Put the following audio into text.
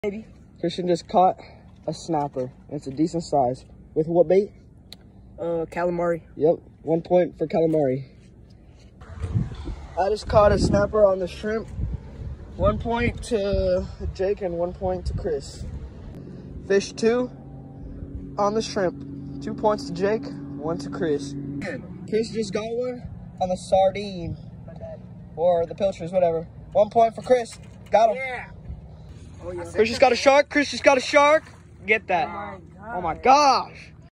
Maybe. Christian just caught a snapper. It's a decent size. With what bait? Calamari. Yep, 1 point for calamari. I just caught a snapper on the shrimp. 1 point to Jake and 1 point to Chris. Fish 2 on the shrimp. 2 points to Jake, 1 to Chris. Chris just got one on the sardine. Or the pilchers, whatever. 1 point for Chris. Got him. Yeah. Oh, yeah. Chris just got a shark. Chris just got a shark. Get that. Oh my gosh.